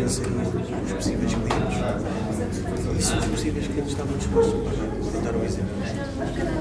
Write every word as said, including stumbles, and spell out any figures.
convencem os possíveis clientes. E se os possíveis clientes estavam dispostos a pagar, vou dar um exemplo.